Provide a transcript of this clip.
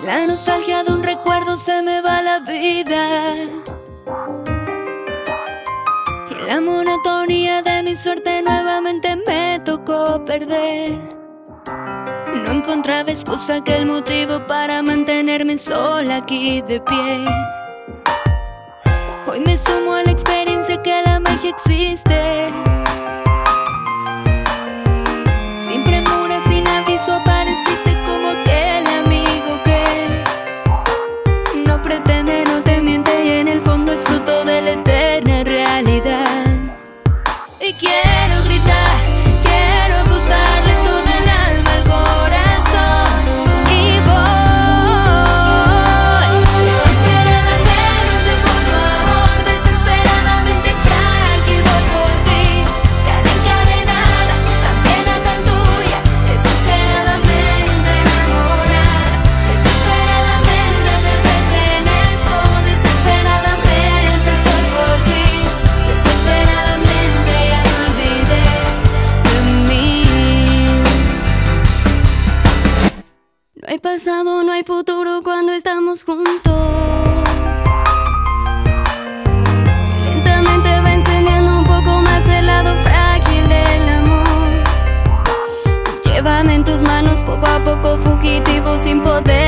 La nostalgia de un recuerdo se me va la vida, y la monotonía de mi suerte nuevamente me tocó perder. No encontraba excusa que el motivo para mantenerme sola aquí de pie. Hoy me sumo a la experiencia que la magia existe. Sin premura, sin aviso, apareciste como aquel amigo que no pretende, no te miente y en el fondo es fruto de la eterna realidad. Y quiero gritar, quiero apostarle todo el alma al corazón. Y voy desesperadamente por tu amor, desesperadamente frágil voy por ti. Tan encadenada, tan pena, tan tuya, desesperadamente enamorada. Desesperadamente te pertenezco, desesperadamente estoy por ti. Desesperadamente ya no olvidé de mí. No hay pasado, no hay futuro cuando estamos juntos. Lentamente va enseñando un poco más el lado frágil del amor. Llévame en tus manos poco a poco, fugitivo sin poder